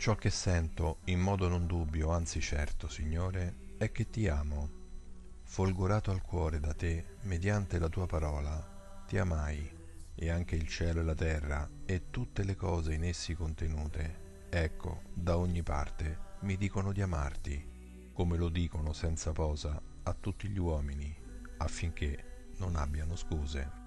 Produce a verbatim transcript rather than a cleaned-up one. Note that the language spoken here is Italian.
Ciò che sento in modo non dubbio, anzi certo, Signore, è che ti amo. Folgorato al cuore da te, mediante la tua parola, ti amai, e anche il cielo e la terra e tutte le cose in essi contenute, ecco, da ogni parte, mi dicono di amarti, come lo dicono senza posa a tutti gli uomini, affinché non abbiano scuse.